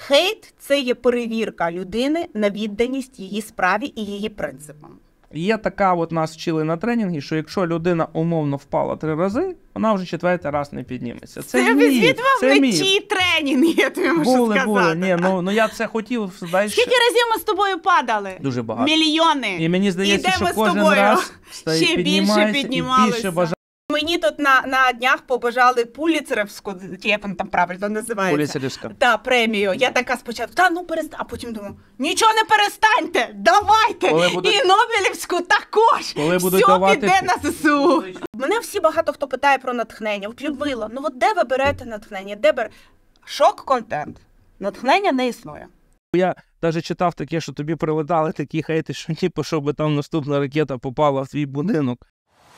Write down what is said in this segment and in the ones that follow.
Хейт – це є перевірка людини на відданість її справі і її принципам. Є така, от нас вчили на тренінгі, що якщо людина умовно впала 3 рази, вона вже 4-й раз не підніметься. Це міф. Це міф. Тренінги, я тобі можу сказати. Були. Ні, ну я це хотів. Знаєш, скільки разів ми з тобою падали? Дуже багато. Мільйони. І мені здається, що кожен раз ще більше піднімалися. Мені тут на днях побажали Пуліцерівську, як вона там правильно називається. Пуліцерівська. Так, премію. Я така спочатку, перестань, а потім думаю, нічого не перестаньте, давайте. І Нобелівську також. Все піде на ЗСУ. Мене багато хто питає про натхнення. От, Людмила, де ви берете натхнення? Де шок-контент. Натхнення не існує. Я навіть читав таке, що тобі прилетали такі хейти, що ніби, щоб там наступна ракета попала в твій будинок.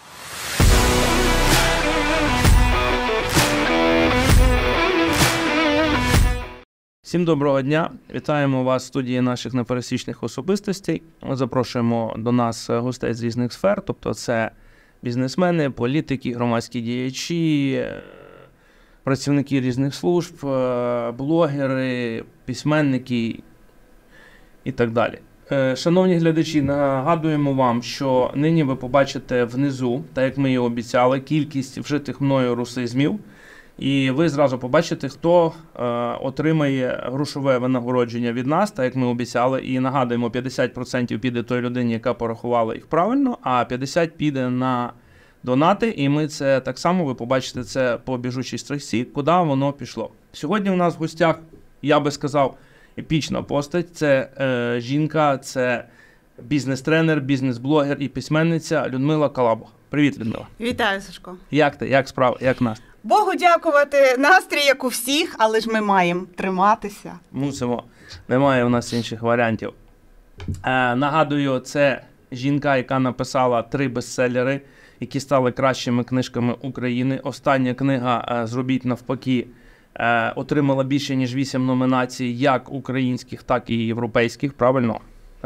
Всім доброго дня! Вітаємо вас в студії наших непересічних особистостей. Запрошуємо до нас гостей з різних сфер, тобто це бізнесмени, політики, громадські діячі, працівники різних служб, блогери, письменники і так далі. Шановні глядачі, нагадуємо вам, що нині ви побачите внизу, так як ми і обіцяли, кількість вжитих мною русизмів. І ви зразу побачите, хто отримає грошове винагородження від нас, так як ми обіцяли. І нагадуємо, 50% піде той людині, яка порахувала їх правильно, а 50% піде на донати. І ми це так само, ви побачите це по біжучій стрічці, куди воно пішло. Сьогодні у нас в гостях, я би сказав, епічна постать. Це жінка, це бізнес-тренер, бізнес-блогер і письменниця Людмила Калабуха. Привіт, Людмила. Вітаю, Сашко. Як ти? Як справи? Як настрій? Богу дякувати. Настрій, як у всіх, але ж ми маємо триматися. Мусимо. Немає у нас інших варіантів. Нагадую, це жінка, яка написала 3 бестселери, які стали кращими книжками України. Остання книга «Зробіть навпаки» отримала більше, ніж 8 номінацій, як українських, так і європейських, правильно?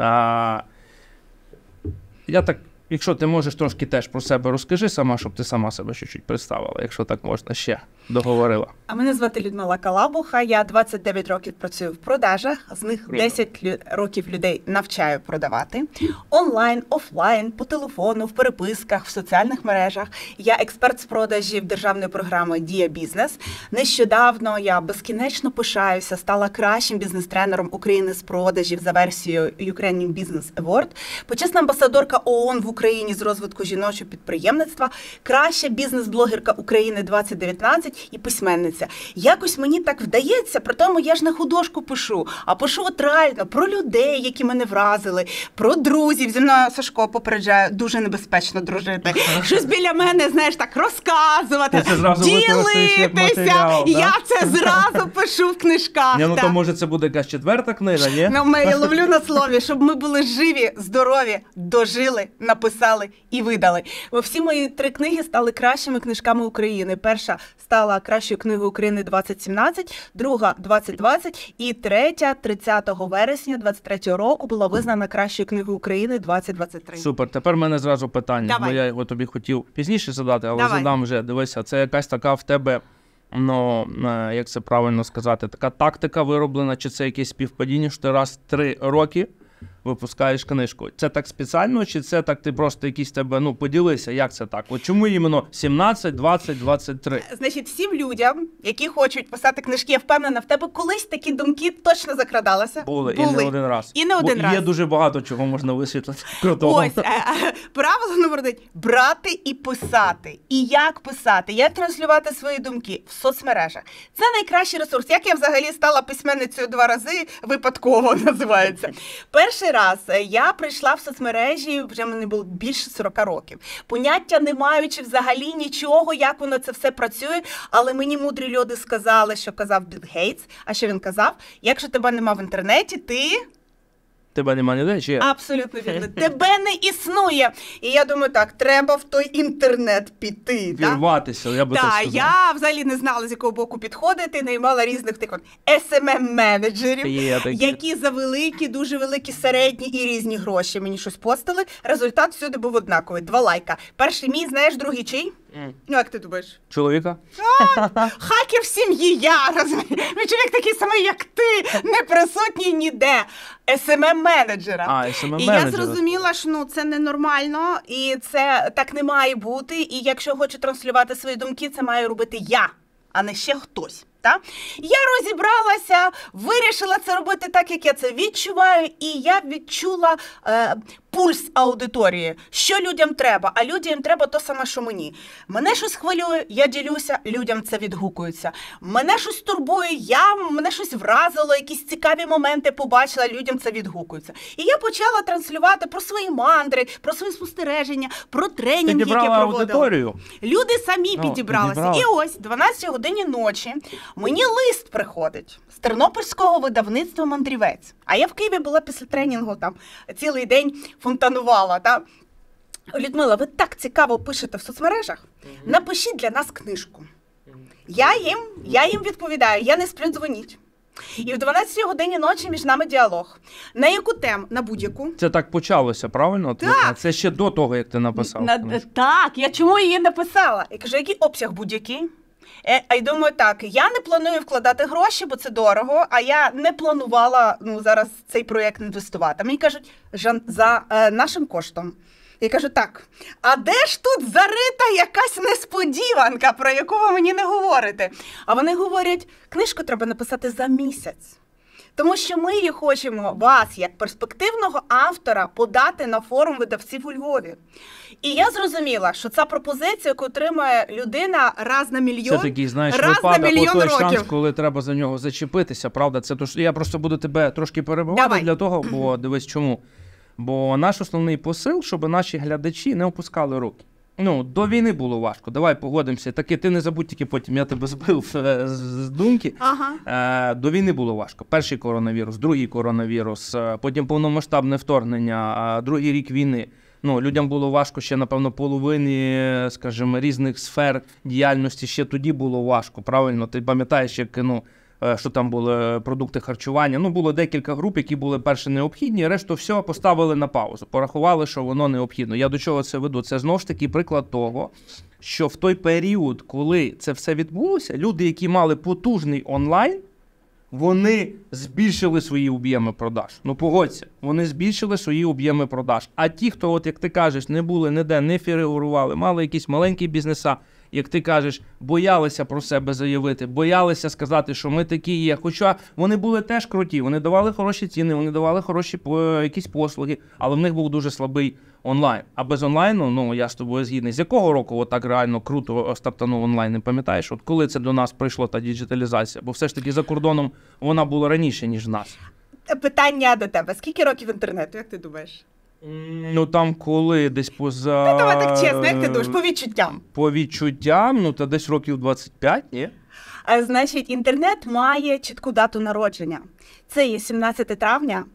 Якщо ти можеш, трошки теж про себе розкажи сама, щоб ти сама себе чуть-чуть представила, якщо так можна ще договорила. А мене звати Людмила Калабуха, я 29 років працюю в продажах, з них 10 років людей навчаю продавати. Онлайн, офлайн, по телефону, в переписках, в соціальних мережах. Я експерт з продажів державної програми «Дія Бізнес». Нещодавно я безкінечно пишаюся, стала кращим бізнес-тренером України з продажів за версією Ukrainian Business Award, почесна амбасадорка ООН в Україні з розвитку жіночого підприємництва, краща бізнес-блогерка України 2019 і письменниця. Якось мені так вдається, при тому я ж не художку пишу, а пишу от реально про людей, які мене вразили, про друзів. Зі мною, Сашко, попереджаю, дуже небезпечно дружити. Щось біля мене, знаєш, так розказувати, ділитися. Я це зразу пишу в книжках. Ну то може це буде якась 4-та книга, ні? Я ловлю на слові, щоб ми були живі, здорові, дожили, написали і видали. Всі мої 3 книги стали кращими книжками України. Перша стала кращою книгою України 2017, друга 2020 і третя 30 вересня 2023 року була визнана кращою книгою України 2023. Супер. Тепер в мене зразу питання, бо я його тобі хотів пізніше задати, але задам вже. Дивися, це якась така в тебе, як це правильно сказати, така тактика вироблена, чи це якесь співпадіння, що ти раз 3 роки випускаєш книжку. Це так спеціально, чи це так ти просто якісь тебе, поділися, як це так? От чому іменно 17, 20, 23? Значить, всім людям, які хочуть писати книжки, я впевнена, в тебе колись такі думки точно закрадалися. Були. І не один раз. І не один раз. Є дуже багато чого можна висвітлити. Крутого. Ось, правило номер 1 – брати і писати. І як писати, як транслювати свої думки в соцмережах. Це найкращий ресурс. Як я взагалі стала письменницею 2 рази, випадково називається. Перший раз я прийшла в соцмережі, вже мені було більше 40 років. Поняття не маючи взагалі нічого, як воно це все працює, але мені мудрі люди сказали, що казав Білл Гейтс. А що він казав? Якщо тебе нема в інтернеті, Тебе нема ніде, чи? Абсолютно вірно. Тебе не існує. І я думаю, так, треба в той інтернет піти. Вірватися, я би так сказав. Я взагалі не знала, з якого боку підходити, наймала різних SMM-менеджерів, які за великі, дуже великі, середні і різні гроші мені щось постили. Результат всюди був однаковий. 2 лайка. Перший мій, знаєш, другий чий? Ну, як ти думаєш? Чоловіка? Хакер в сім'ї я, розумієш? Мій чоловік такий самий, як ти, не присутній ніде. SMM-менеджера. І я зрозуміла, що це ненормально, і це так не має бути, і якщо хочу транслювати свої думки, це має робити я, а не ще хтось. Та? Я розібралася, вирішила це робити так, як я це відчуваю, і я відчула пульс аудиторії, що людям треба, а людям треба то саме, що мені. Мене щось хвилює, я ділюся, людям це відгукується. Мене щось турбує, мене щось вразило, якісь цікаві моменти побачила, людям це відгукується. І я почала транслювати про свої мандри, про свої спостереження, про тренінги, які я проводила. Аудиторію. Люди самі підібралися. І ось, 12 годині ночі, мені лист приходить з тернопільського видавництва «Мандрівець». А я в Києві була після тренінгу, там цілий день фонтанувала. Та? Людмила, ви так цікаво пишете в соцмережах, напишіть для нас книжку. Я їм відповідаю, я не сплю, дзвоніть. І в 12 годині ночі між нами діалог. На яку тему? На будь-яку. Це так почалося, правильно? Так. Це ще до того, як ти написав. Так, я чому її написала? Я кажу, який обсяг будь-який? А й думаю, так, я не планую вкладати гроші, бо це дорого, а я не планувала зараз цей проєкт інвестувати. Мені кажуть, за нашим коштом. Я кажу, так, а де ж тут зарита якась несподіванка, про яку ви мені не говорите? А вони говорять, книжку треба написати за місяць. Тому що ми її хочемо вас, як перспективного автора, подати на форум видавців у Львові. І я зрозуміла, що ця пропозиція, яку отримує людина раз на мільйон, це такий, знаєш, раз на мільйон той років. Шанс, коли треба за нього зачепитися, правда? Це то, що я просто буду тебе трошки перебивати для того, бо дивись чому. Бо наш основний посил, щоб наші глядачі не опускали руки. До війни було важко, давай погодимося. Таки ти не забудь, тільки потім я тебе збив з думки. Ага. До війни було важко. Перший коронавірус, другий коронавірус, потім повномасштабне вторгнення, другий рік війни. Людям було важко ще, напевно, половині, скажімо, різних сфер діяльності ще тоді було важко, правильно? Ти пам'ятаєш, як, що там були продукти харчування. Було декілька груп, які були перші необхідні, решту все поставили на паузу. Порахували, що воно необхідно. Я до чого це веду? Це знову ж таки приклад того, що в той період, коли це все відбулося, люди, які мали потужний онлайн, вони збільшили свої об'єми продаж. Погодься, вони збільшили свої об'єми продаж. А ті, хто, як ти кажеш, не були ніде, не фігурували, мали якісь маленькі бізнеса, як ти кажеш, боялися про себе заявити, боялися сказати, що ми такі є. Хоча вони були теж круті, вони давали хороші ціни, вони давали хороші якісь послуги, але в них був дуже слабий онлайн. А без онлайну, я з тобою згідний. З якого року так реально круто стартанув онлайн, не пам'ятаєш? Коли це до нас прийшла та діджиталізація? Бо все ж таки за кордоном вона була раніше, ніж в нас. Питання до тебе. Скільки років інтернету, як ти думаєш? Там коли десь поза... Давай так чесно, як ти думаєш, по відчуттям? По відчуттям, та десь років 25, ні? Значить, інтернет має чітку дату народження. Це є 17 травня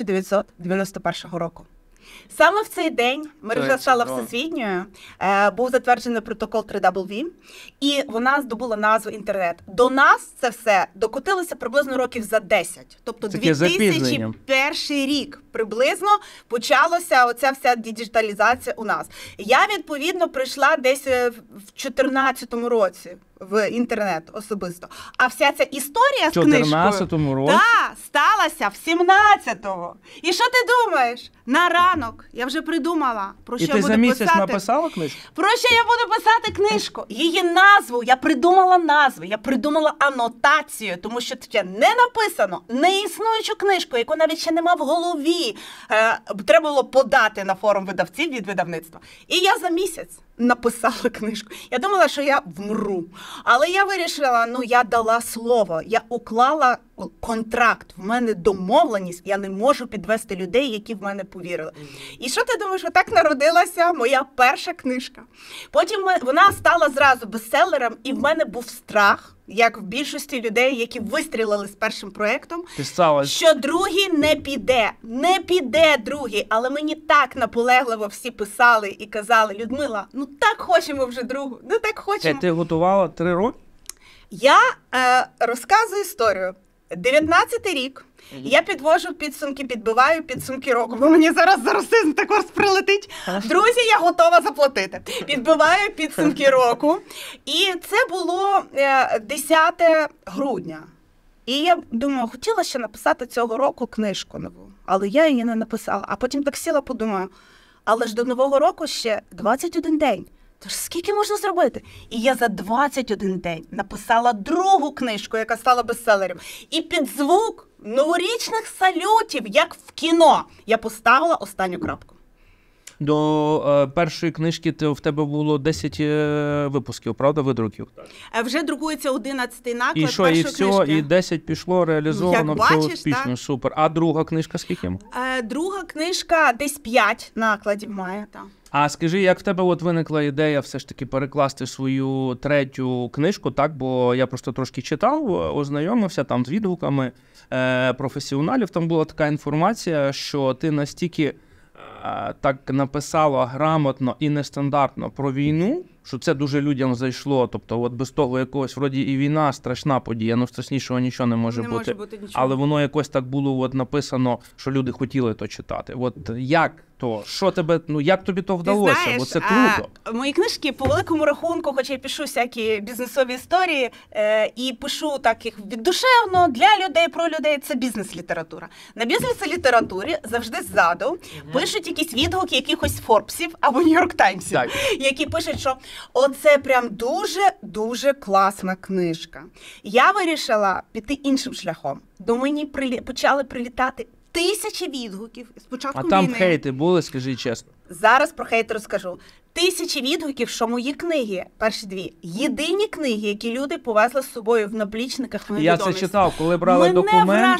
1991 року. Саме в цей день мережа стала всесвітньою, був затверджений протокол 3WV, і вона здобула назву інтернет. До нас це все докотилося приблизно років за 10. Тобто 2001 рік приблизно почалася оця вся діджиталізація у нас. Я, відповідно, прийшла десь в 2014 році в інтернет особисто. А вся ця історія з книжкою... В 2014 році? Так, сталася в 17-му. І що ти думаєш? На ранок я вже придумала, про що я буду писати. І ти за місяць написала книжку? Про що я буду писати книжку? Її назву, я придумала назву, я придумала анотацію, тому що це не написано, не існуючу книжку, яку навіть ще нема в голові. Треба було подати на форум видавців від видавництва. І я за місяць написала книжку. Я думала, що я вмру. Але я вирішила, я дала слово, я уклала контракт, в мене домовленість, я не можу підвести людей, які в мене повірили. І що ти думаєш, отак народилася моя перша книжка. Потім вона стала зразу бестселером, і в мене був страх, як в більшості людей, які вистрілили з першим проєктом, що другий не піде другий. Але мені так наполегливо всі писали і казали, Людмила, так хочемо вже другу, так хочемо. Ти готувала 3 роки? Я розказую історію. 19-й рік. Я підвожу підсумки, підбиваю підсумки року, бо мені зараз за расизм також прилетить. Друзі, я готова заплатити. Підбиваю підсумки року. І це було 10 грудня. І я думаю, хотіла ще написати цього року книжку нову, але я її не написала. А потім так сіла, подумаю, але ж до Нового року ще 21 день. Тож скільки можна зробити? І я за 21 день написала другу книжку, яка стала бестселером. І під звук новорічних салютів, як в кіно, я поставила останню крапку. До першої книжки в тебе було 10 випусків, правда, видруків? Вже друкується 11-й наклад і що, першої і все, книжки. І 10 пішло, реалізовано, як все бачиш, успішно, так? супер. А друга книжка скільки? Друга книжка десь 5 накладів має, так. А скажи, як в тебе от виникла ідея все ж таки перекласти свою третю книжку, так? Бо я просто трошки читав, ознайомився там з відгуками професіоналів, там була така інформація, що ти настільки так написала грамотно і нестандартно про війну, що це дуже людям зайшло. Тобто от без того якогось, вроді і війна, страшна подія, ну страшнішого нічого не може бути. Може бути нічого. Але воно якось так було от написано, що люди хотіли то читати. От як то? Що тебе, ну як тобі то вдалося? Ти знаєш, бо це круто. Мої книжки по великому рахунку, хоча я пишу всякі бізнесові історії і пишу так їх віддушевно, для людей, про людей, це бізнес-література. На бізнес-літературі завжди ззаду пишуть якісь відгуки якихось Форбсів або Нью-Йорк Таймсів, які пишуть, що оце прям дуже-дуже класна книжка. Я вирішила піти іншим шляхом. До мені почали прилітати тисячі відгуків з початку війни. А там хейти були, скажи чесно? Зараз про хейт розкажу. Тисячі відгуків, що мої книги, перші дві, єдині книги, які люди повезли з собою в наплічниках. Я це читав, коли брали документи.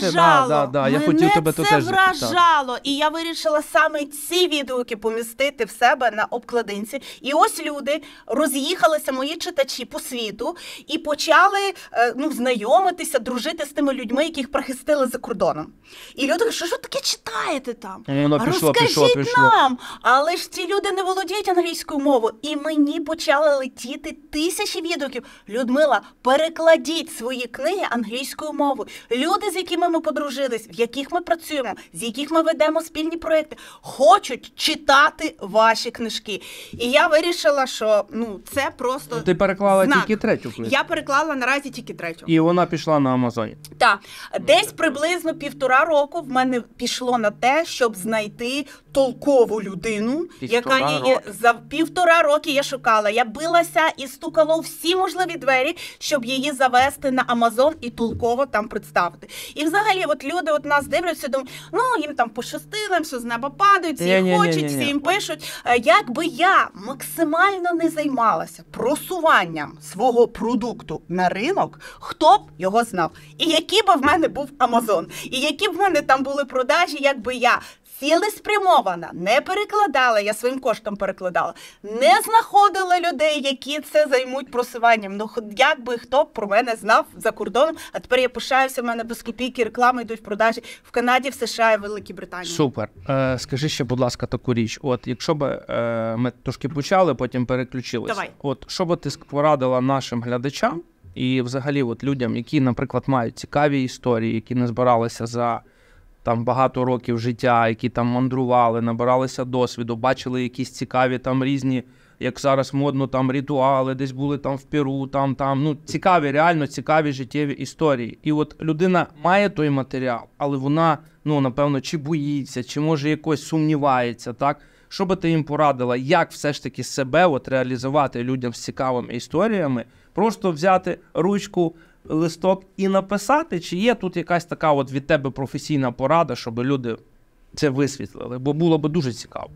Я хотів тебе то теж запитати. Мене це вражало, і я вирішила саме ці відгуки помістити в себе на обкладинці. І ось люди, роз'їхалися мої читачі по світу і почали знайомитися, дружити з тими людьми, яких прихистили за кордоном. І люди кажуть, що ж ви таке читаєте там? Розкажіть нам! Але ж ці люди не володіють англійською мову. І мені почали летіти тисячі відгуків. Людмила, перекладіть свої книги англійською мовою. Люди, з якими ми подружились, в яких ми працюємо, з яких ми ведемо спільні проекти, хочуть читати ваші книжки. І я вирішила, що це просто Ти переклала знак. Тільки третю книгу? Я переклала наразі тільки третю. І вона пішла на Амазоні? Так. Десь приблизно 1,5 року в мене пішло на те, щоб знайти толкову людину, яка її за 1,5 роки я шукала. Я билася і стукала у всі можливі двері, щоб її завести на Амазон і толково там представити. І взагалі, от люди нас дивляться, думають, їм там пощастило, все з неба падають, всі хочуть, всі їм пишуть. Якби я максимально не займалася просуванням свого продукту на ринок, хто б його знав? І який би в мене був Амазон? І які б в мене там були продажі, якби я цілеспрямована, не перекладала, я своїм коштом перекладала, не знаходила людей, які це займуть просуванням. Як би хто б про мене знав за кордоном, а тепер я пишаюся, в мене без копійки реклами йдуть в продажі в Канаді, в США і в Великій Британії. Супер. Скажи ще, будь ласка, таку річ. От, якщо б ми трошки почали, потім переключилися. Давай. От, що би ти порадила нашим глядачам і взагалі от людям, які, наприклад, мають цікаві історії, які не збиралися за там багато років життя, які там мандрували, набиралися досвіду, бачили якісь цікаві там різні, як зараз модно, там ритуали, десь були там в Перу, цікаві, реально цікаві життєві історії. І от людина має той матеріал, але вона, напевно, чи боїться, чи може якось сумнівається, так? Що би ти їм порадила, як все ж таки себе реалізувати людям з цікавими історіями, просто взяти ручку, листок і написати, чи є тут якась така від тебе професійна порада, щоб люди це висвітлили, бо було б дуже цікаво.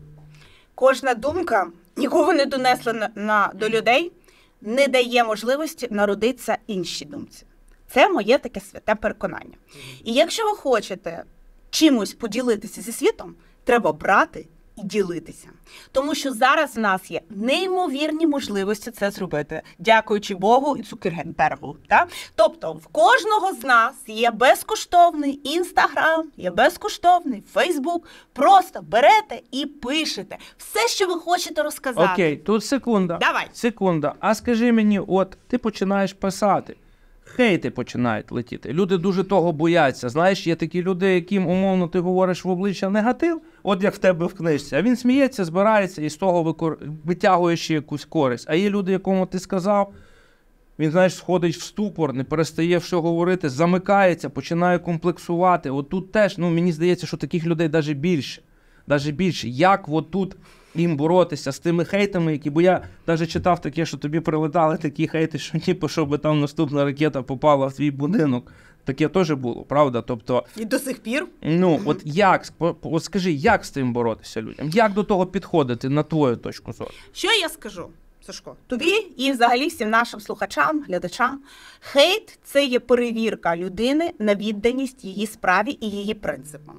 Кожна думка, нікого не донесла до людей, не дає можливості народитися іншій думці. Це моє таке святе переконання. І якщо ви хочете чимось поділитися зі світом, треба брати і ділитися. Тому що зараз в нас є неймовірні можливості це зробити, дякуючи Богу і Цукергенбергу. Тобто в кожного з нас є безкоштовний Інстаграм, є безкоштовний Фейсбук. Просто берете і пишете все, що ви хочете розказати. Окей, тут секунда. Давай. Секунда. А скажи мені, ти починаєш писати. хейти починають летіти. Люди дуже того бояться. Знаєш, є такі люди, яким, умовно, ти говориш в обличчя негатив, от як в тебе в книжці, а він сміється, збирається і з того витягує ще якусь користь. А є люди, якому ти сказав, він, знаєш, сходить в ступор, не перестає що говорити, замикається, починає комплексувати. От тут теж, мені здається, що таких людей навіть більше. Навіть більше. Як от тут їм боротися з тими хейтами, бо я навіть читав таке, що тобі прилетали такі хейти, що ніби, щоб там наступна ракета попала в твій будинок. Таке теж було, правда? Тобто, і до сих пір. От як, от скажи, як з тим боротися людям? Як до того підходити, на твою точку зору? Що я скажу, Сашко? Тобі і взагалі всім нашим слухачам, глядачам. Хейт – це є перевірка людини на відданість її справі і її принципам.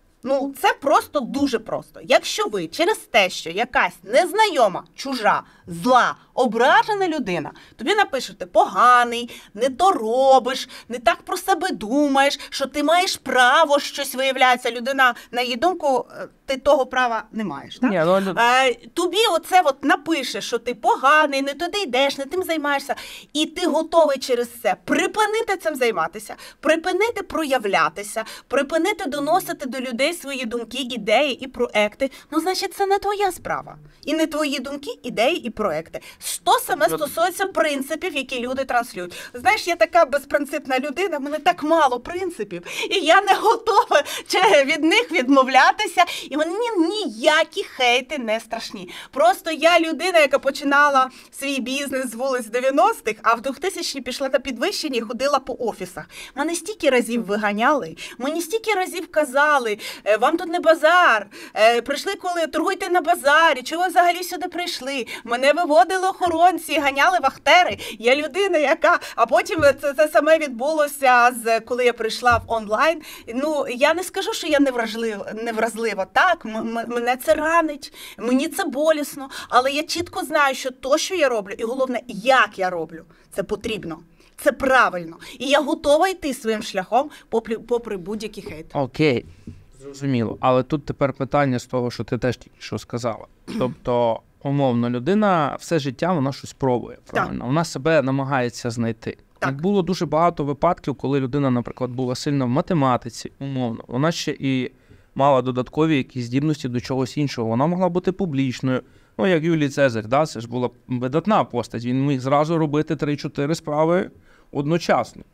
Це просто дуже просто. Якщо ви через те, що якась незнайома, чужа, зла, ображена людина, тобі напишете поганий, не то робиш, не так про себе думаєш, що ти маєш право щось, виявляється, людина, на її думку, ти того права не маєш. Так? Тобі оце напише, що ти поганий, не туди йдеш, не тим займаєшся, і ти готовий через це припинити цим займатися, припинити проявлятися, припинити доносити до людей свої думки, ідеї і проекти, значить, це не твоя справа. І не твої думки, ідеї і проекти. Саме стосується принципів, які люди транслюють. Знаєш, я така безпринципна людина, в мене так мало принципів, і я не готова від них відмовлятися, і мені ніякі хейти не страшні. Просто я людина, яка починала свій бізнес з вулиць 90-х, а в 2000-ті пішла на підвищення і ходила по офісах. Мене стільки разів виганяли, мені стільки разів казали, вам тут не базар, прийшли коли, торгуйте на базарі, чого ви взагалі сюди прийшли? Мене виводили охоронці, ганяли вахтери. Я людина, яка... А потім це саме відбулося, коли я прийшла в онлайн. Я не скажу, що я невразлива. Так, мене це ранить, мені це болісно, але я чітко знаю, що то, що я роблю, і головне, як я роблю, це потрібно. Це правильно. І я готова йти своїм шляхом, попри будь-який хейт. Окей, зрозуміло. Але тут тепер питання з того, що ти теж тільки що сказала. Тобто, умовно, людина все життя, вона щось пробує, правильно? Так. Вона себе намагається знайти. Так. Було дуже багато випадків, коли людина, наприклад, була сильна в математиці, умовно. Вона ще і мала додаткові якісь здібності до чогось іншого. Вона могла бути публічною. Як Юлій Цезарь, це ж була видатна постать. Він міг зразу робити 3-4 справи одночасно.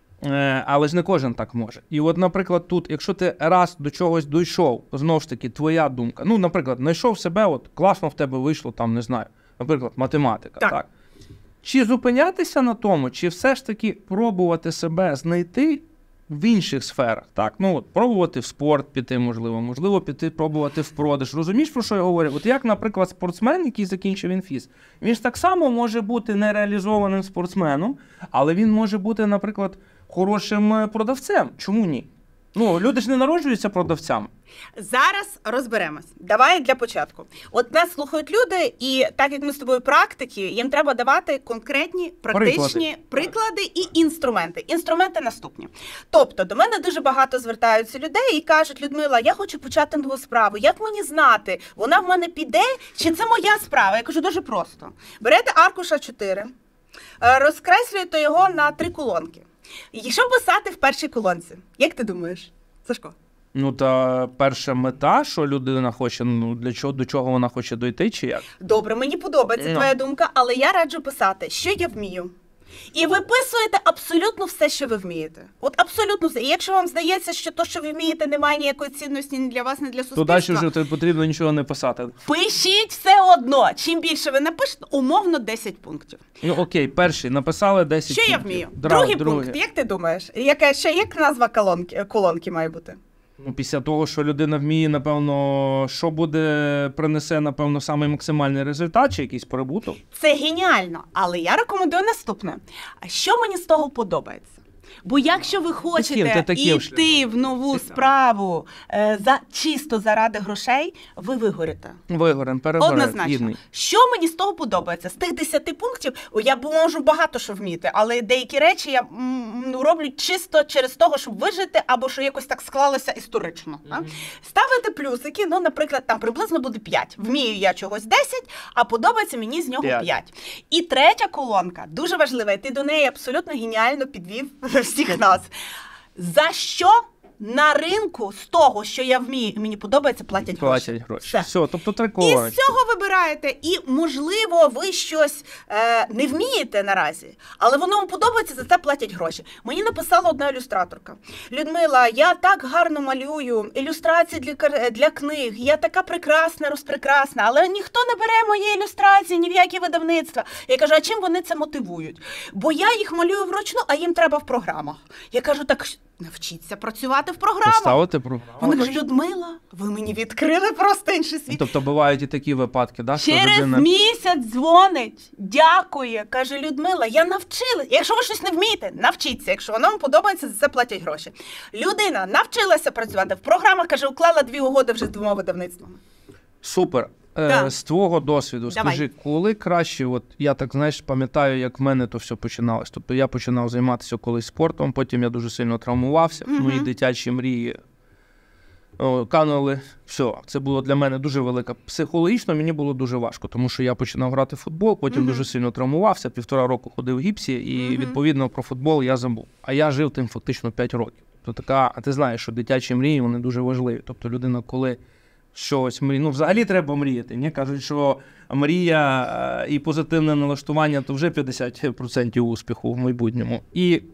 Але ж не кожен так може. І от, наприклад, тут, якщо ти раз до чогось дійшов, знову ж таки, твоя думка, наприклад, знайшов себе, класно в тебе вийшло, не знаю, наприклад, математика, так? Чи зупинятися на тому, чи все ж таки пробувати себе знайти в інших сферах, так? Пробувати в спорт піти, можливо піти пробувати в продаж. Розумієш, про що я говорю? От як, наприклад, спортсмен, який закінчив інфіз, він ж так само може бути нереалізованим спортсменом, але він може бути, наприклад, хорошим продавцем. Чому ні? Люди ж не народжуються продавцями. Зараз розберемось. Давай для початку. От нас слухають люди, і так як ми з тобою практики, їм треба давати конкретні, практичні приклади і інструменти. Інструменти наступні. Тобто, до мене дуже багато звертаються людей і кажуть: Людмила, я хочу почати нову справу. Як мені знати, вона в мене піде, чи це моя справа? Я кажу, дуже просто. Берете аркуш А4, розкреслюєте його на 3 колонки. І що писати в першій колонці? Як ти думаєш, Сашко? Та перша мета, що людина хоче, до чого вона хоче дойти, чи як? Добре, мені подобається твоя думка, але я раджу писати, що я вмію. І виписуєте абсолютно все, що ви вмієте. От абсолютно все. І якщо вам здається, що то, що ви вмієте, не має ніякої цінності ні для вас, ні для суспільства, то далі вже потрібно нічого не писати. Пишіть все одно. Чим більше ви напишете, умовно 10 пунктів. Окей, перший, написали 10 пунктів. Що я вмію? Другий пункт, як ти думаєш? Як назва колонки має бути? Після того, що людина вміє, напевно, що принесе, напевно, самий максимальний результат чи якийсь прибуток? Це геніально, але я рекомендую наступне. А що мені з того подобається? Бо якщо ви хочете йти в нову справу чисто заради грошей, ви вигорите. Вигорем, перегорем. Однозначно. Що мені з того подобається? З тих 10 пунктів я можу багато що вміти, але деякі речі я роблю чисто через того, щоб вижити, або що якось так склалося історично. Ставити плюсики, наприклад, там приблизно буде 5. Вмію я чогось 10, а подобається мені з нього 5. І третя колонка, дуже важлива, і ти до неї абсолютно геніально підвів всіх нас. За що на ринку з того, що я вмію, мені подобається, платять гроші. Все, тобто 3 колонки. І з цього вибираєте. І, можливо, ви щось не вмієте наразі, але воно вам подобається, за це платять гроші. Мені написала одна ілюстраторка. Людмила, я так гарно малюю, ілюстрації для книг, я така прекрасна, розпрекрасна, але ніхто не бере мої ілюстрації, ні в які видавництва. Я кажу, а чим вони це мотивують? Бо я їх малюю вручну, а їм треба в програмах. Я кажу, так навчіться працювати в програмах. Поставити програму. Вона каже, Людмила, ви мені відкрили просто інший світ. Тобто бувають і такі випадки, да? Через місяць дзвонить, дякує, каже, Людмила, я навчила. Якщо ви щось не вмієте, навчіться. Якщо воно вам подобається, за це платять гроші. Людина навчилася працювати в програмах, каже, уклала 2 угоди вже з 2 видавництвами. Супер. З твого досвіду, скажи, коли краще, я так, пам'ятаю, як в мене то все починалось. Тобто я починав займатися колись спортом, потім я дуже сильно травмувався, мої дитячі мрії канули. Все, це було для мене дуже велика. Психологічно мені було дуже важко, тому що я починав грати в футбол, потім дуже сильно травмувався, 1,5 року ходив в гіпсі, і відповідно про футбол я забув. А я жив тим фактично 5 років. Тобто а ти знаєш, що дитячі мрії, вони дуже важливі. Тобто людина, коли щось мріє. Взагалі треба мріяти. Мені кажуть, що мрія і позитивне налаштування – то вже 50% успіху в майбутньому. І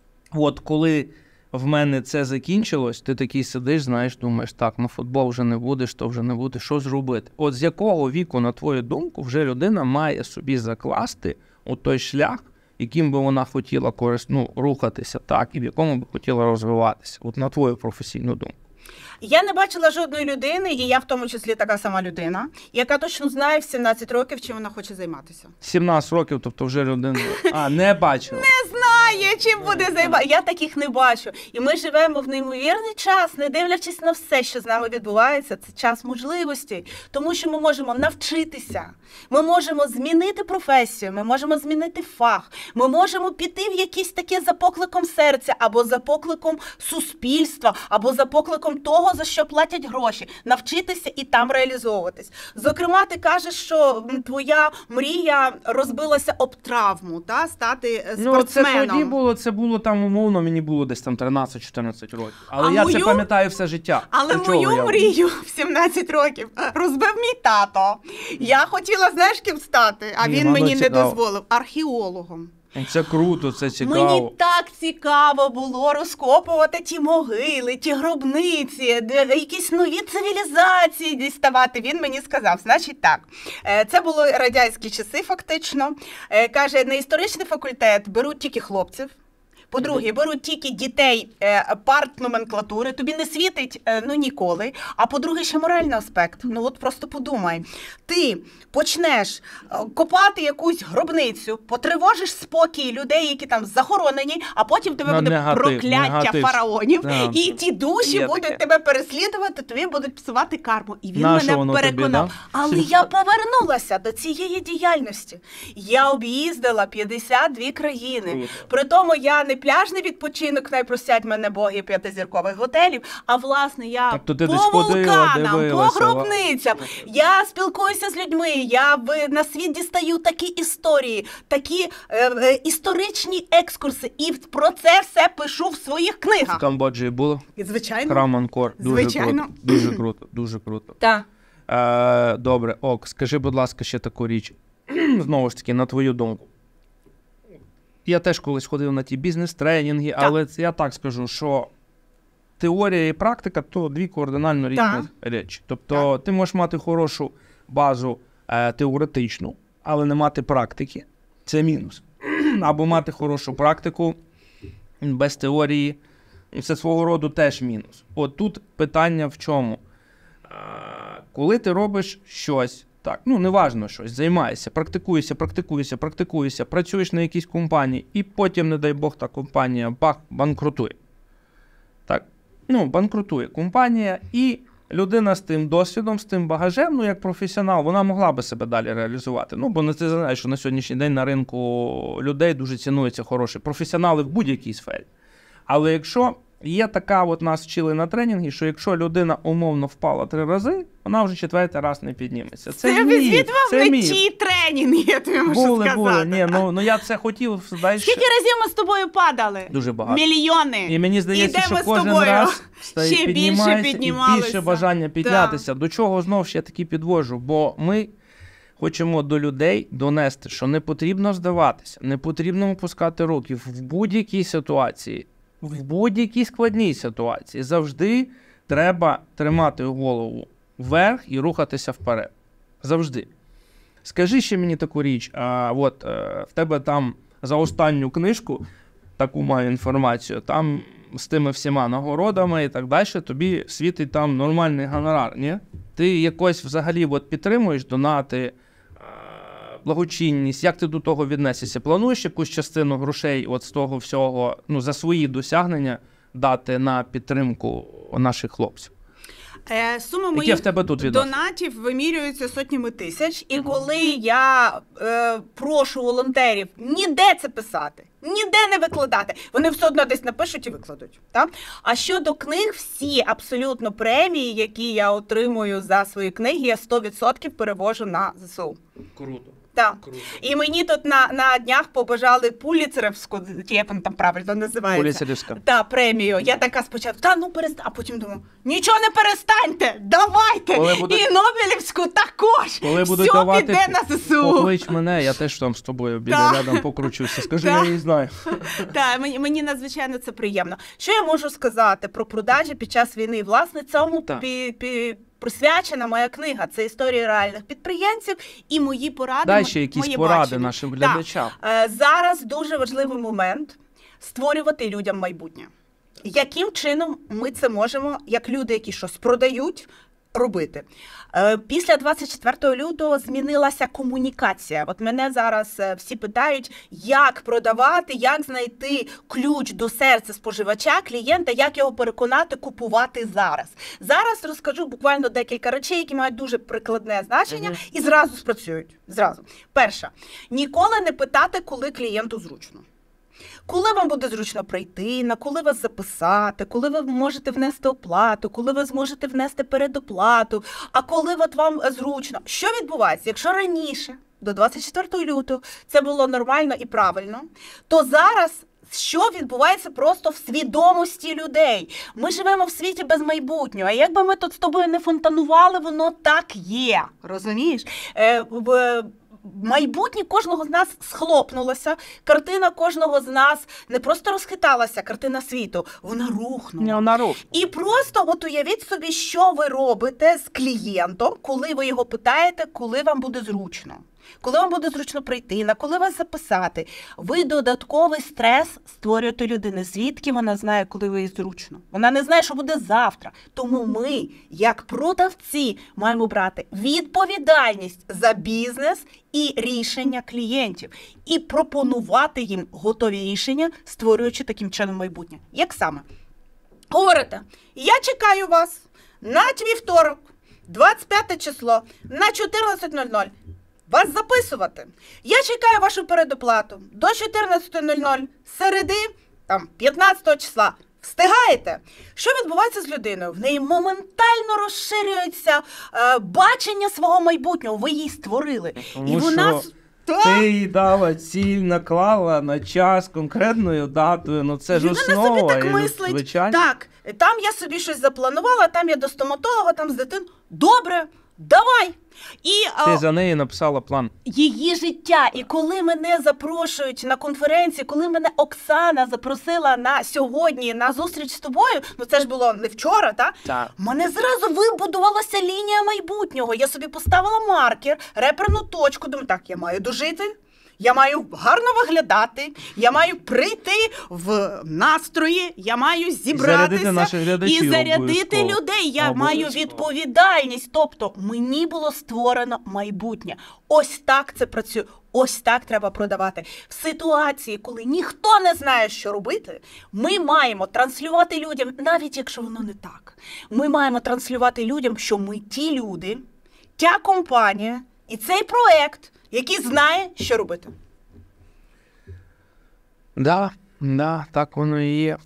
коли в мене це закінчилось, ти такий сидиш, думаєш, так, футбол вже не будеш, то вже не буде, що зробити? З якого віку, на твою думку, вже людина має собі закласти той шлях, яким би вона хотіла рухатися, так, і в якому би хотіла розвиватися? На твою професійну думку. Я не бачила жодної людини, і я в тому числі така сама людина, яка точно знає в 17 років, чим вона хоче займатися. 17 років, тобто вже людина... не бачила. Не знає, чим буде займатися. Я таких не бачу. І ми живемо в неймовірний час, не дивлячись на все, що з нами відбувається. Це час можливостей. Тому що ми можемо навчитися, ми можемо змінити професію, ми можемо змінити фах, ми можемо піти в якісь таке за покликом серця, або за покликом суспільства, або за покликом того, за що платять гроші, навчитися і там реалізовуватись. Зокрема, ти кажеш, що твоя мрія розбилася об травму, стати спортсменом. Це було там умовно, мені було десь там 13-14 років. Але я це пам'ятаю все життя. Але мою мрію в 17 років розбив мій тато. Я хотіла, ким стати, а він мені не дозволив. Археологом. Це круто, це цікаво. Мені так цікаво було розкопувати ті могили, ті гробниці, якісь нові цивілізації діставати. Він мені сказав, значить так, це були радянські часи фактично. Каже, на історичний факультет беруть тільки хлопців. По-друге, беруть тільки дітей партноменклатури, тобі не світить ніколи. А по-друге, ще моральний аспект. Просто подумай. Ти почнеш копати якусь гробницю, потривожиш спокій людей, які там захоронені, а потім тебе буде прокляття фараонів, і ті душі будуть тебе переслідувати, тобі будуть псувати карму. І він мене переконав. Але я повернулася до цієї діяльності. Я об'їздила 52 країни. При тому я не пляжний відпочинок, найпросять мене боги 5-зіркових готелів, а власне я по вулканам, по гробницям, я спілкуюся з людьми, я на світ дістаю такі історії, такі історичні екскурси, і про це все пишу в своїх книгах. В Камбоджі було? Звичайно. Храм Анкор. Дуже круто, дуже круто. Так. Добре, скажи, будь ласка, ще таку річ. Знову ж таки, на твою думку. Я теж колись ходив на ті бізнес-тренінги, але я так скажу, що теорія і практика – то 2 кардинально різні речі. Тобто ти можеш мати хорошу базу теоретичну, але не мати практики – це мінус. Або мати хорошу практику без теорії – це свого роду теж мінус. Тут питання в чому? Коли ти робиш щось, Так, ну, неважно щось, займаєшся, практикуєшся, працюєш на якійсь компанії, і потім, не дай Бог, та компанія банкрутує. Так, ну, банкрутує компанія, і людина з тим досвідом, з тим багажем, ну, як професіонал, вона могла би себе далі реалізувати. Ну, бо ти знаєш, що на сьогоднішній день на ринку людей дуже цінуються хороші професіонали в будь-якій сфері. Але якщо є така, от нас вчили на тренінгі, що якщо людина умовно впала 3 рази, вона вже 4-й раз не підніметься. Це від вам не ті тренінги, я тобі можу сказати. Були. Ні, ну я це хотів, знаєш. Скільки разів ми з тобою падали? Дуже багато. Мільйони. І мені здається, що кожен раз ще більше піднімалися. І більше бажання піднятися. До чого знов ще таки підвожу, бо ми хочемо до людей донести, що не потрібно здаватися, не потрібно опускати руки в будь-якій ситуації. В будь-якій складній ситуації завжди треба тримати голову вверх і рухатися вперед. Завжди. Скажи ще мені таку річ, в тебе там за останню книжку, таку маю інформацію, там з тими всіма нагородами і так далі, тобі світить там нормальний гонорар, ні? Ти якось взагалі підтримуєш донати, благочинність, як ти до того віднесешся? Плануєш якусь частину грошей з того всього, ну, за свої досягнення дати на підтримку наших хлопців? Сума моїх донатів вимірюється сотнями тисяч, і коли я прошу волонтерів ніде це писати, ніде не викладати, вони все одно десь напишуть і викладуть. Так? А щодо книг, всі абсолютно премії, які я отримую за свої книги, я 100% перевожу на ЗСУ. Круто. Так. І мені тут на днях побажали Пуліцерівську, як вона там правильно називається. Пуліцерівська. Так, премію. Я така спочатку, перестань, а потім думаю, нічого не перестаньте, давайте! І Нобелівську також! Коли все давати, піде на ЗСУ. Поклич мене, я теж там з тобою рядом покручуся. Скажи, я її знаю. Так, мені надзвичайно це приємно. Що я можу сказати про продажі під час війни? Власне, цьому присвячена моя книга. Це історії реальних підприємців і мої поради. Дай ще якісь поради нашим глядачам. Зараз дуже важливий момент створювати людям майбутнє. Яким чином ми це можемо, як люди, які щось продають, робити? Після 24 лютого змінилася комунікація. От мене зараз всі питають, як продавати, як знайти ключ до серця споживача, клієнта, як його переконати купувати зараз. Зараз розкажу буквально декілька речей, які мають дуже прикладне значення і зразу спрацюють. Зразу. Перше. Ніколи не питати, коли клієнту зручно. Коли вам буде зручно прийти, на коли вас записати, коли ви можете внести оплату, коли ви зможете внести передоплату, а коли вам зручно. Що відбувається? Якщо раніше, до 24 лютого, це було нормально і правильно, то зараз що відбувається просто в свідомості людей? Ми живемо в світі без майбутнього, а якби ми тут з тобою не фонтанували, воно так є. Розумієш? Майбутнє кожного з нас схлопнулося, картина кожного з нас не просто розхиталася, картина світу, вона рухнула. І просто уявіть собі, що ви робите з клієнтом, коли ви його питаєте, коли вам буде зручно. Коли вам буде зручно прийти, на коли вас записати. Ви додатковий стрес створюєте людини. Звідки вона знає, коли їй зручно? Вона не знає, що буде завтра. Тому ми, як продавці, маємо брати відповідальність за бізнес і рішення клієнтів. І пропонувати їм готові рішення, створюючи таким чином майбутнє. Як саме? Говорите, я чекаю вас на вівторок, 25 число, на 14:00. Вас записувати. Я чекаю вашу передоплату до 14:00 середи, 15 числа. Встигаєте? Що відбувається з людиною? В неї моментально розширюється бачення свого майбутнього. Ви її створили. Тому і вона... Ти їй дала ціль, наклала на час конкретною датою. Ну це ж основа. Людина собі так мислить. Звичайно. Так, там я собі щось запланувала, там я до стоматолога, там з дитиною. Добре, давай. Ти за неї написала план. Її життя. І коли мене запрошують на конференції, коли мене Оксана запросила на сьогодні на зустріч з тобою, це ж було не вчора, так? Мене зразу вибудувалася лінія майбутнього. Я собі поставила маркер, реперну точку, думаю, так, я маю дожити. Я маю гарно виглядати, я маю прийти в настрої, я маю зібратися і зарядити людей. Я маю відповідальність. Тобто мені було створено майбутнє. Ось так це працює. Ось так треба продавати. В ситуації, коли ніхто не знає, що робити, ми маємо транслювати людям, навіть якщо воно не так. Ми маємо транслювати людям, що ми ті люди, ця компанія і цей проект, який знає, що робити. Да, так воно і є.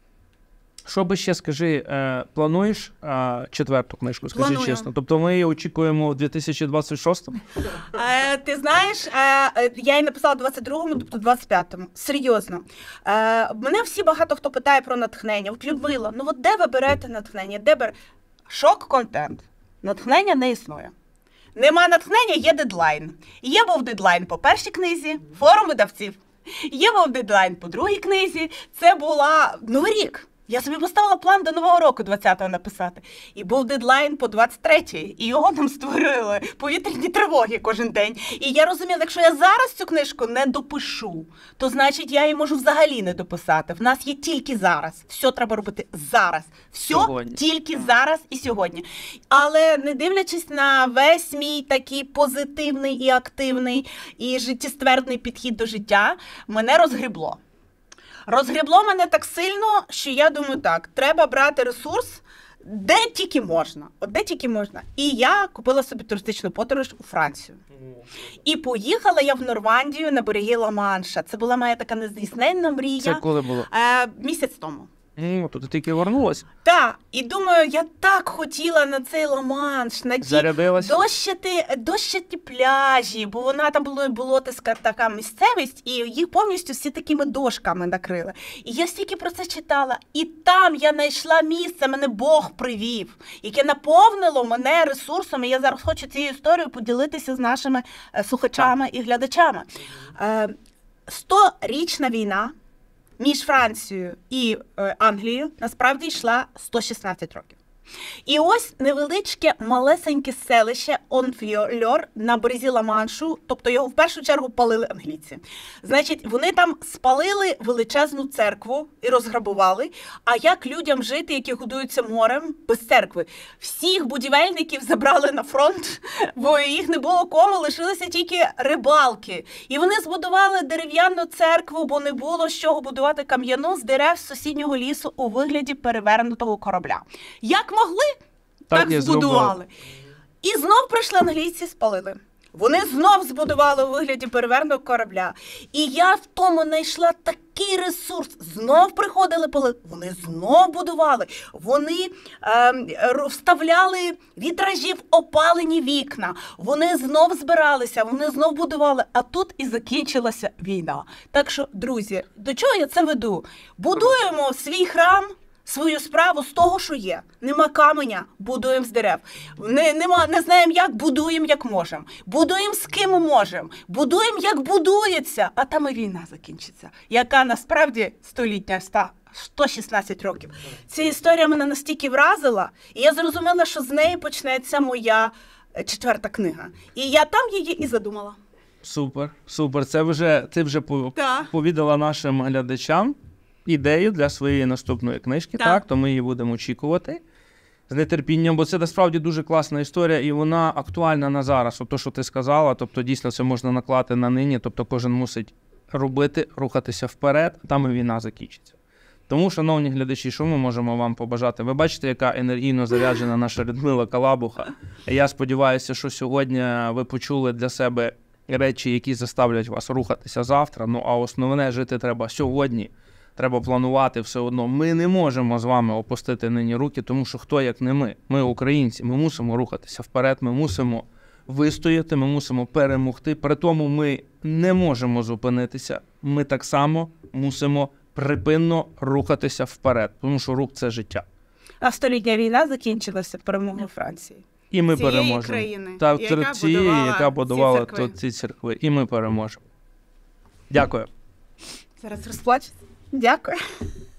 Що би ще, скажи, плануєш четверту книжку, скажи Планую. чесно? Тобто ми її очікуємо у 2026-му? Ти знаєш, я її написала в 22-му, тобто 25-му. Серйозно. Мене багато хто питає про натхнення. От, Людмила, ну от де ви берете натхнення? Шок-контент. Натхнення не існує. Нема натхнення, є дедлайн. Є був дедлайн по першій книзі, форум видавців. Є був дедлайн по другій книзі. Це була Новий рік. Я собі поставила план до Нового року 20-го написати. І був дедлайн по 23-й. І його нам створили повітряні тривоги кожен день. І я розуміла, якщо я зараз цю книжку не допишу, то значить я її можу взагалі не дописати. В нас є тільки зараз. Все треба робити зараз. Все Сьогодні. Тільки зараз і сьогодні. Але не дивлячись на весь мій такий позитивний і активний і життєствердний підхід до життя, мене розгрібло. Розгрібло мене так сильно, що я думаю, так, треба брати ресурс, де тільки можна. От де тільки можна. І я купила собі туристичну подорож у Францію. І поїхала я в Нормандію на береги Ла-Манша. Це була моя така нездійсненна мрія. Це коли було? Місяць тому. То ти тільки вернулась. Так, і думаю, я так хотіла на цей Ла-Манш, на ті дощаті пляжі, бо вона там болотиська така місцевість, і їх повністю всі такими дошками накрили. І я стільки про це читала, і там я знайшла місце, мене Бог привів, яке наповнило мене ресурсами. Я зараз хочу цією історією поділитися з нашими слухачами і глядачами. 100-річна війна між Францією і Англією насправді йшла 116 років. І ось невеличке, малесеньке селище Онфльор на березі Ла-Маншу, тобто його в першу чергу палили англійці. Значить, вони там спалили величезну церкву і розграбували. А як людям жити, які годуються морем без церкви? Всіх будівельників забрали на фронт, бо їх не було кому, лишилися тільки рибалки. І вони збудували дерев'яну церкву, бо не було з чого будувати кам'яну з дерев з сусіднього лісу у вигляді перевернутого корабля. Як могли, так збудували. І знов прийшли англійці, спалили. Вони знов збудували у вигляді перевернутого корабля. І я в тому знайшла такий ресурс. Знов приходили, палили. Вони знов будували. Вони вставляли вітражі в опалені вікна. Вони знов збиралися, вони знов будували. А тут і закінчилася війна. Так що, друзі, до чого я це веду? Будуємо свій храм, свою справу з того, що є. Нема каменя, будуємо з дерев. Не знаємо як, будуємо як можемо. Будуємо з ким можемо. Будуємо як будується, а там і війна закінчиться. Яка насправді столітня, 116 років. Ця історія мене настільки вразила, і я зрозуміла, що з неї почнеться моя четверта книга. І я там її і задумала. Супер. Ти вже повідала нашим глядачам ідею для своєї наступної книжки, так? То ми її будемо очікувати з нетерпінням, бо це насправді дуже класна історія, і вона актуальна на зараз. От то, що ти сказала, тобто дійсно це можна наклати на нині, тобто кожен мусить робити, рухатися вперед, там і війна закінчиться. Тому, шановні глядачі, що ми можемо вам побажати? Ви бачите, яка енергійно заряджена наша Людмила Калабуха. Я сподіваюся, що сьогодні ви почули для себе речі, які заставлять вас рухатися завтра, а основне, жити треба сьогодні. Треба планувати все одно. Ми не можемо з вами опустити нині руки, тому що хто, як не ми. Ми українці, ми мусимо рухатися вперед, ми мусимо вистояти, ми мусимо перемогти. При тому ми не можемо зупинитися. Ми так само мусимо припинно рухатися вперед, тому що рух – це життя. А столітня війна закінчилася перемогою Франції. І ми цієї переможемо. Країни, яка будувала ці церкви. І ми переможемо. Дякую. Зараз розплачуся. Дякую.